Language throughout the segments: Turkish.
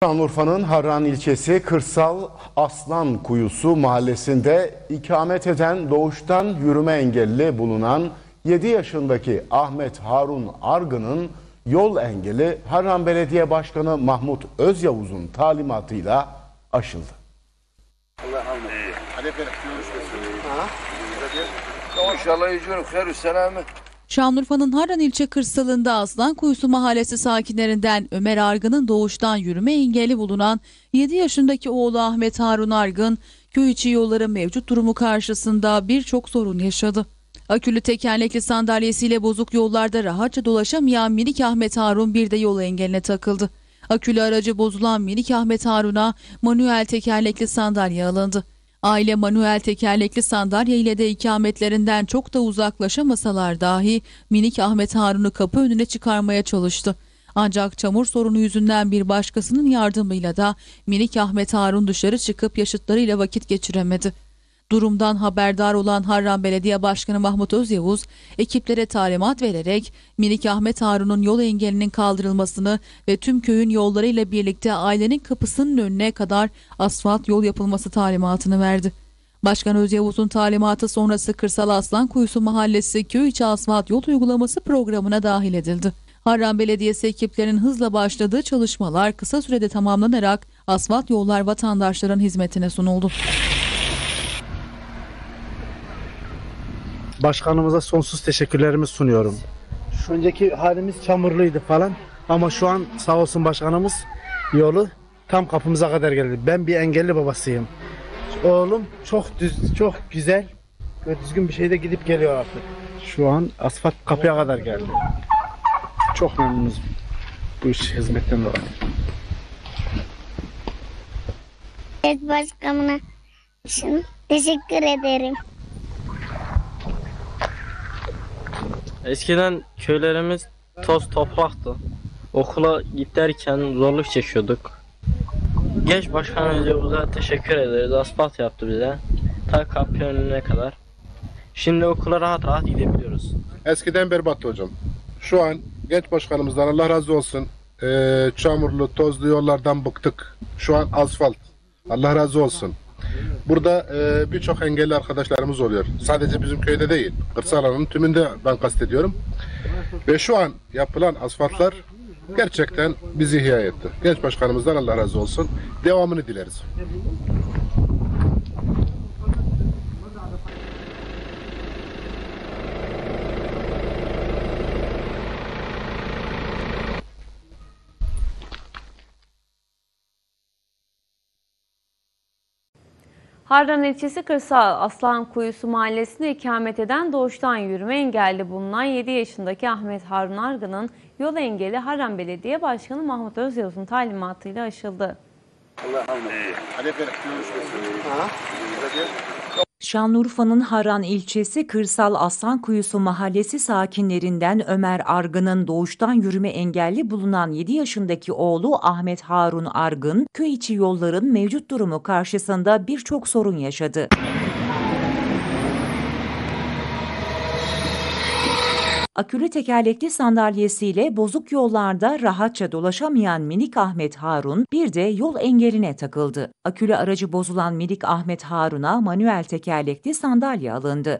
Şanlıurfa'nın Harran ilçesi Kırsal Aslan Kuyusu mahallesinde ikamet eden doğuştan yürüme engelli bulunan 7 yaşındaki Ahmet Harun Argın'ın yol engeli Harran Belediye Başkanı Mahmut Özyavuz'un talimatıyla aşıldı. Şanlıurfa'nın Harran ilçe kırsalında Aslan Kuyusu mahallesi sakinlerinden Ömer Argın'ın doğuştan yürüme engeli bulunan 7 yaşındaki oğlu Ahmet Harun Argın, köy içi yolların mevcut durumu karşısında birçok sorun yaşadı. Akülü tekerlekli sandalyesiyle bozuk yollarda rahatça dolaşamayan minik Ahmet Harun bir de yol engeline takıldı. Akülü aracı bozulan minik Ahmet Harun'a manuel tekerlekli sandalye alındı. Aile manuel tekerlekli sandalye ile de ikametlerinden çok da uzaklaşamasalar dahi minik Ahmet Harun'u kapı önüne çıkarmaya çalıştı. Ancak çamur sorunu yüzünden bir başkasının yardımıyla da minik Ahmet Harun dışarı çıkıp yaşıtlarıyla vakit geçiremedi. Durumdan haberdar olan Harran Belediye Başkanı Mahmut Özyavuz, ekiplere talimat vererek minik Ahmet Harun'un yol engelinin kaldırılmasını ve tüm köyün yollarıyla birlikte ailenin kapısının önüne kadar asfalt yol yapılması talimatını verdi. Başkan Özyavuz'un talimatı sonrası Kırsal Aslan Kuyusu Mahallesi köy içi asfalt yol uygulaması programına dahil edildi. Harran Belediyesi ekiplerinin hızla başladığı çalışmalar kısa sürede tamamlanarak asfalt yollar vatandaşların hizmetine sunuldu. Başkanımıza sonsuz teşekkürlerimi sunuyorum. Şu önceki halimiz çamurluydu falan ama şu an sağ olsun başkanımız yolu tam kapımıza kadar geldi. Ben bir engelli babasıyım. Oğlum çok çok güzel ve düzgün bir şeyde gidip geliyor artık. Şu an asfalt kapıya kadar geldi. Çok memnunuz bu iş hizmetten dolayı. Evet, başkanına teşekkür ederim. Eskiden köylerimiz toz topraktı. Okula giderken zorluk çekiyorduk. Genç Başkan Özyavuz'a teşekkür ederiz. Asfalt yaptı bize. Ta kapı önüne kadar. Şimdi okula rahat rahat gidebiliyoruz. Eskiden berbattı hocam. Şu an genç başkanımızdan Allah razı olsun. Çamurlu, tozlu yollardan bıktık. Şu an asfalt. Allah razı olsun. Burada birçok engelli arkadaşlarımız oluyor. Sadece bizim köyde değil, kırsal alanın tümünde ben kastediyorum. Ve şu an yapılan asfaltlar gerçekten bizi ihya etti. Genç başkanımızdan Allah razı olsun. Devamını dileriz. Harran ilçesi Kırsal Aslan Kuyusu mahallesinde ikamet eden doğuştan yürüme engelli bulunan 7 yaşındaki Ahmet Harun Argın'ın yol engeli Harran Belediye Başkanı Mahmut Özyavuz'un talimatıyla aşıldı. Şanlıurfa'nın Harran ilçesi Kırsal Aslankuyusu mahallesi sakinlerinden Ömer Argın'ın doğuştan yürüme engelli bulunan 7 yaşındaki oğlu Ahmet Harun Argın, köy içi yolların mevcut durumu karşısında birçok sorun yaşadı. Akülü tekerlekli sandalyesiyle bozuk yollarda rahatça dolaşamayan minik Ahmet Harun bir de yol engeline takıldı. Akülü aracı bozulan minik Ahmet Harun'a manuel tekerlekli sandalye alındı.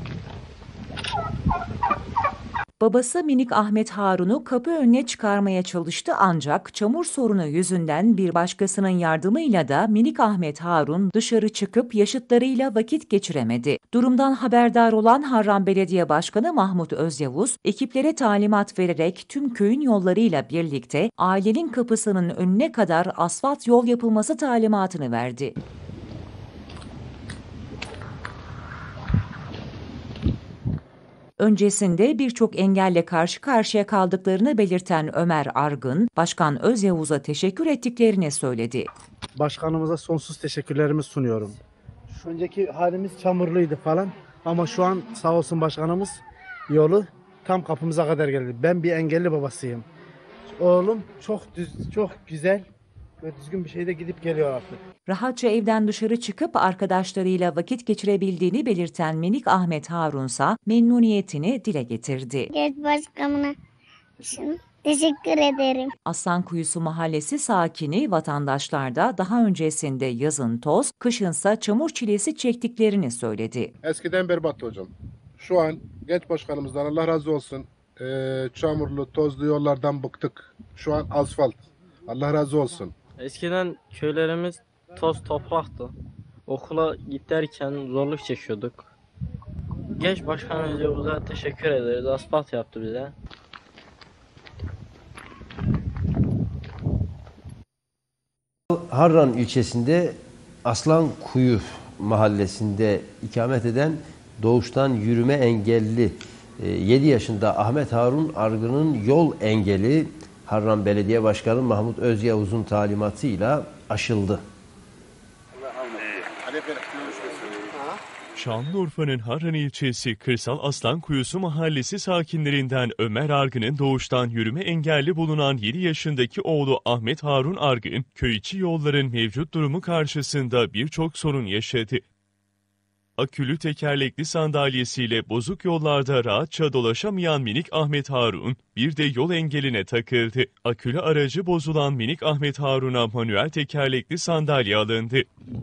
Babası minik Ahmet Harun'u kapı önüne çıkarmaya çalıştı ancak çamur sorunu yüzünden bir başkasının yardımıyla da minik Ahmet Harun dışarı çıkıp yaşıtlarıyla vakit geçiremedi. Durumdan haberdar olan Harran Belediye Başkanı Mahmut Özyavuz, ekiplere talimat vererek tüm köyün yollarıyla birlikte ailenin kapısının önüne kadar asfalt yol yapılması talimatını verdi. Öncesinde birçok engelle karşı karşıya kaldıklarını belirten Ömer Argın, Başkan Özyavuz'a teşekkür ettiklerini söyledi. Başkanımıza sonsuz teşekkürlerimi sunuyorum. Şu önceki halimiz çamurluydu falan ama şu an sağ olsun başkanımız yolu tam kapımıza kadar geldi. Ben bir engelli babasıyım. Oğlum çok güzel ve düzgün bir şeyde gidip geliyor artık. Rahatça evden dışarı çıkıp arkadaşlarıyla vakit geçirebildiğini belirten minik Ahmet Harunsa memnuniyetini dile getirdi. Evet, başkanına Teşekkür ederim. Aslankuyusu Mahallesi sakini vatandaşlar da daha öncesinde yazın toz, kışınsa çamur çilesi çektiklerini söyledi. Eskiden berbattı hocam. Şu an genç başkanımızdan Allah razı olsun. Çamurlu, tozlu yollardan bıktık. Şu an asfalt. Allah razı olsun. Eskiden köylerimiz toz topraktı. Okula giderken zorluk çekiyorduk. Genç başkanımıza teşekkür ederiz. Asfalt yaptı bize. Harran ilçesinde Aslankuyu mahallesinde ikamet eden doğuştan yürüme engelli 7 yaşında Ahmet Harun Argın'ın yol engeli Harran Belediye Başkanı Mahmut Özyavuz'un talimatıyla aşıldı. Şanlıurfa'nın Harran ilçesi Kırsal Aslankuyusu mahallesi sakinlerinden Ömer Argın'ın doğuştan yürüme engelli bulunan 7 yaşındaki oğlu Ahmet Harun Argın, köy içi yolların mevcut durumu karşısında birçok sorun yaşadı. Akülü tekerlekli sandalyesiyle bozuk yollarda rahatça dolaşamayan minik Ahmet Harun, bir de yol engeline takıldı. Akülü aracı bozulan minik Ahmet Harun'a manuel tekerlekli sandalye alındı.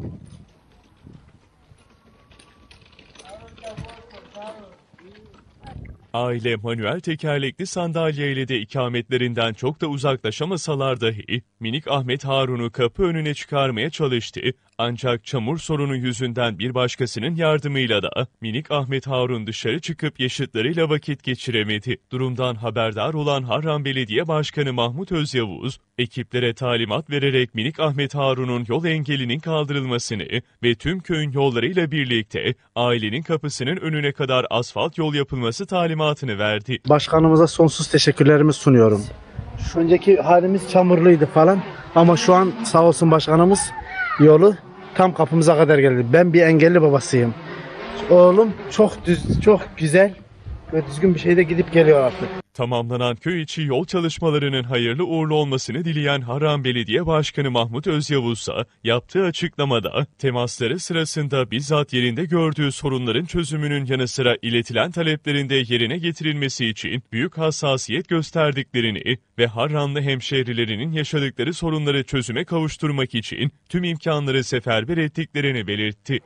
Aile manuel tekerlekli sandalyeyle de ikametlerinden çok da uzaklaşamasalar dahi minik Ahmet Harun'u kapı önüne çıkarmaya çalıştı. Ancak çamur sorunu yüzünden bir başkasının yardımıyla da minik Ahmet Harun dışarı çıkıp yaşıtlarıyla vakit geçiremedi. Durumdan haberdar olan Harran Belediye Başkanı Mahmut Özyavuz, ekiplere talimat vererek minik Ahmet Harun'un yol engelinin kaldırılmasını ve tüm köyün yollarıyla birlikte ailenin kapısının önüne kadar asfalt yol yapılması talimatını verdi. Başkanımıza sonsuz teşekkürlerimi sunuyorum. Şu önceki halimiz çamurluydu falan ama şu an sağ olsun başkanımız yolu tam kapımıza kadar geldi. Ben bir engelli babasıyım. Oğlum çok güzel ve düzgün bir şeyde gidip geliyor artık. Tamamlanan köy içi yol çalışmalarının hayırlı uğurlu olmasını dileyen Harran Belediye Başkanı Mahmut Özyavuz ise yaptığı açıklamada temasları sırasında bizzat yerinde gördüğü sorunların çözümünün yanı sıra iletilen taleplerin de yerine getirilmesi için büyük hassasiyet gösterdiklerini ve Harranlı hemşehrilerinin yaşadıkları sorunları çözüme kavuşturmak için tüm imkanları seferber ettiklerini belirtti.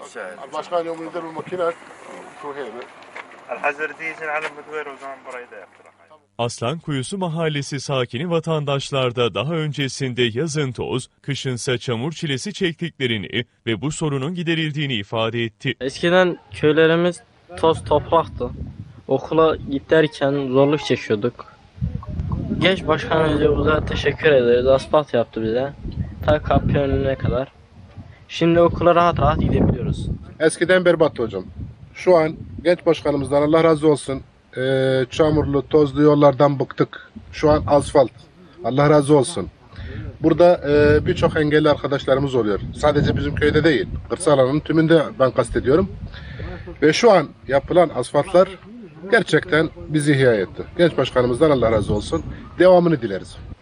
Aslankuyusu mahallesi sakini vatandaşlar da daha öncesinde yazın toz, kışınsa çamur çilesi çektiklerini ve bu sorunun giderildiğini ifade etti. Eskiden köylerimiz toz topraktı. Okula giderken zorluk çekiyorduk. Genç başkanımıza teşekkür ederiz. Asfalt yaptı bize. Ta kapı önüne kadar. Şimdi okula rahat rahat gidebiliyoruz. Eskiden berbattı hocam. Şu an genç başkanımızdan Allah razı olsun. Çamurlu, tozlu yollardan bıktık. Şu an asfalt. Allah razı olsun. Burada birçok engelli arkadaşlarımız oluyor. Sadece bizim köyde değil. Kırsal alanın tümünde ben kastediyorum. Ve şu an yapılan asfaltlar gerçekten bizi ihya etti. Genç başkanımızdan Allah razı olsun. Devamını dileriz.